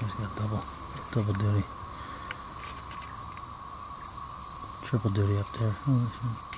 He's got double duty. Triple duty up there. Oh,